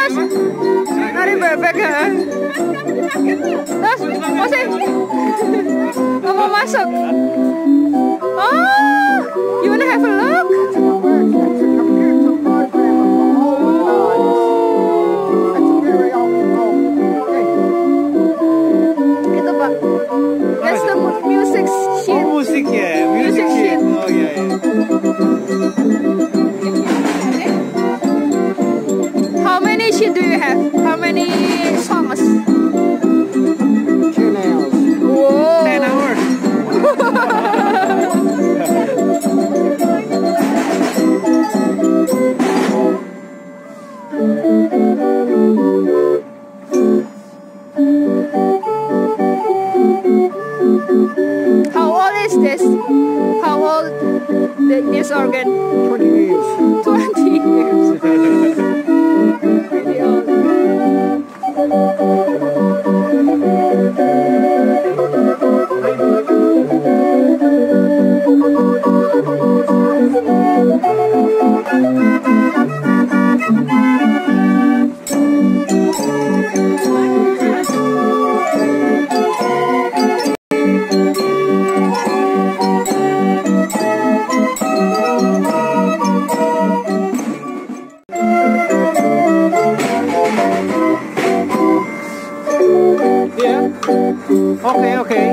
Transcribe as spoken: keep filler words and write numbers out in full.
mas nari bebek ya. Terus masih nggak mau masuk. Oh, you wanna have a look? Itu Pak, that's the music sheet. Oh, musik ya, music Music sheet. sheet. Oh iya iya. How many sheet do you have? How many songs? Ten hours. Whoa. Ten hours. How old is this? How old th- this organ? Twenty years. Twenty years. Pretty old. Iya. Oke oke.